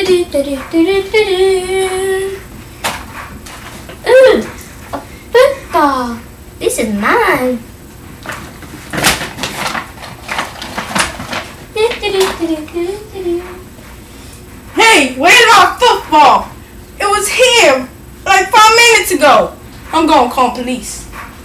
Ooh, a football. This is mine. Hey, where's my football? It was here like 5 minutes ago. I'm gonna call police.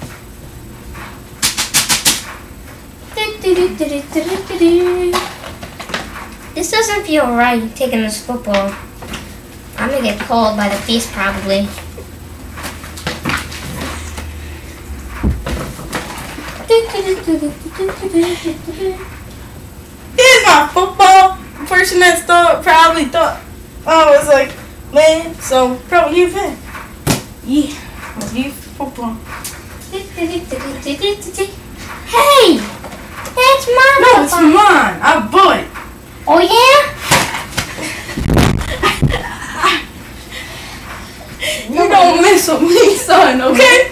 This doesn't feel right, taking this football. I'm gonna get called by the police probably. Here's my football. The person that stole it probably thought I was like, man, so probably you bet. Yeah, I'll give you football. Hey! That's mine! No, it's mine. I bought it. Oh yeah? You don't mess with me, son, okay?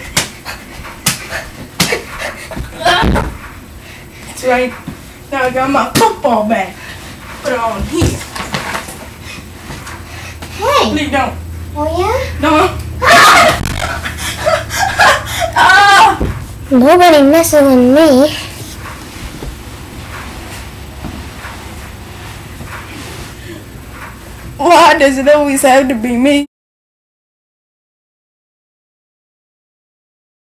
That's right. Now I got my football back. Put it on here. Hey! Please don't. Oh yeah? No. Ah! Nobody messing with me. Why does it always have to be me?